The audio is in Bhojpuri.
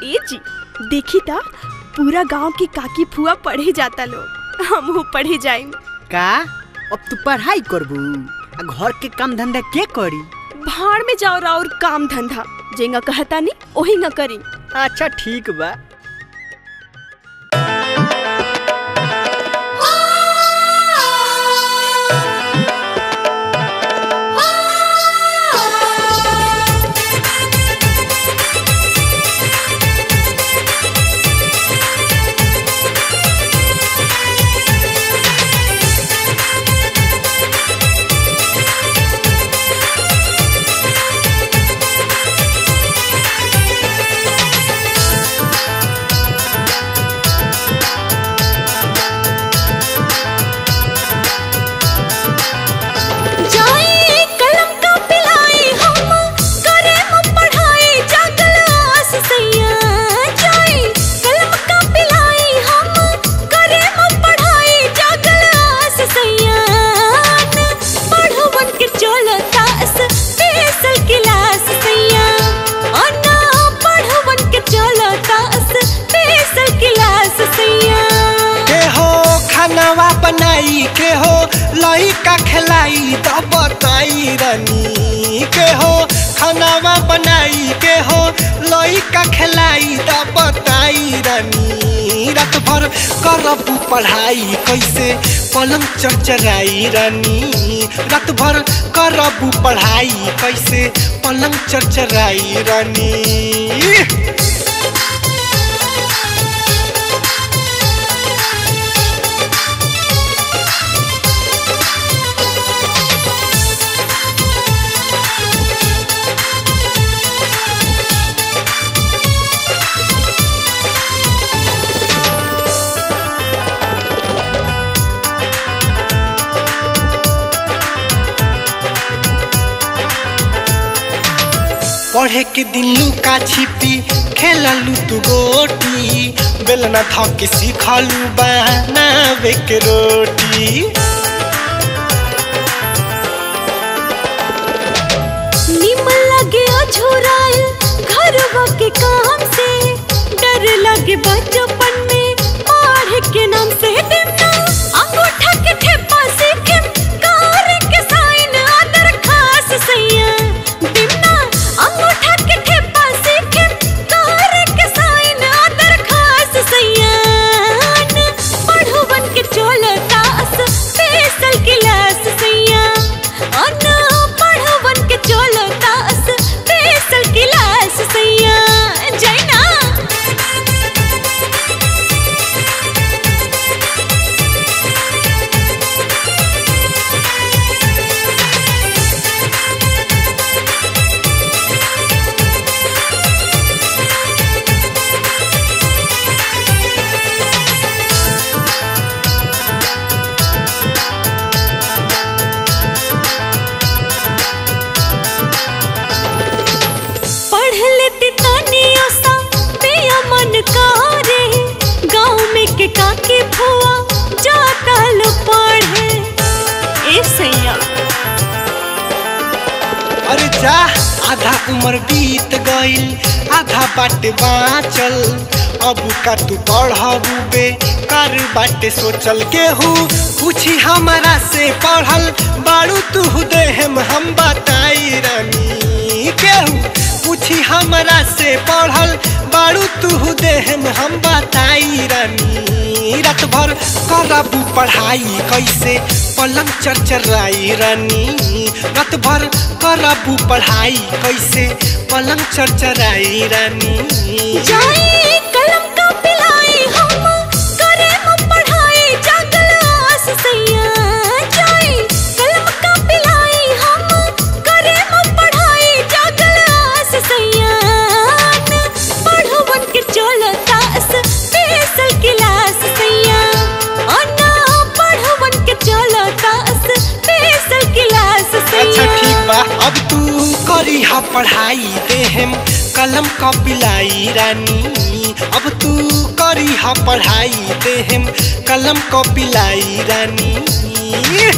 ए जी देखी ता पूरा गांव की काकी फुआ पढ़े जाता लोग, हम पढ़े जाए का? अब तू पढ़ाई करबू आ घर के काम धंधा के करी? भाड़ में जाओ और काम धंधा जेंगा कहता नहीं ओही न करी। अच्छा ठीक बा। के हो लइका खिलाई तो बताई रानी के हो खानावा बनाई के हो लइका खिलाई तो बताई रानी रात भर करबू पढ़ाई कैसे पलंग चरचराई रानी रात भर करबू पढ़ाई कैसे पलंग चरचराई रानी। पढ़े के दिन लुका छिपी खेललू तू गोटी बेलना धके सिखलू बनावे के रोटी। निमन लगे अझुराइल घरवा के काम से डर लगे बचपन में पढ़े के नाम से दिना अंगूठा के ठेपा सीखे कार के साइन आदर खास सैया दिना अंगूठा के ठेपा सीखे कार के साइन आदर खास सैया पढ़ो बन के चलता स्पेशल क्लास सैया अन्ना पढ़ो बन के चलता स्पेशल क्लास सैया जाइना। काकी फुआ जाता लो पढ़े ए सैया। अरे जा आधा उम्र बीत गईल आधा बाटे बाँचल अब का तू पढ़बू बे कर बाटे सोचल केहू पूछी हमारा से पढ़ल बारू तू देहम हम बताई रानी केहू पूछी हमारा से पढ़ल बारू तू देहम हम बताई रानी रात भर करबू पढ़ाई कैसे पलंग चरचराई रानी रात भर करबू पढ़ाई कैसे पलंग चरचराई रानी। जाई कलम का पिलाई हम करे हम पढ़ाई जागल आस सैया जाई कलम का पिलाई हम करे हम पढ़ाई जागल आस सैया पढ़ो बन के चलता स्पेशल क्लास सैया अन्ना पढ़ो बन के चलता स्पेशल क्लास सैया। अच्छा ठीक बा अब तू करी हा पढ़ाई देहम कलम का पिलाई रानी अब तू करी हा पढ़ाई देहम कलम का पिलाई रानी।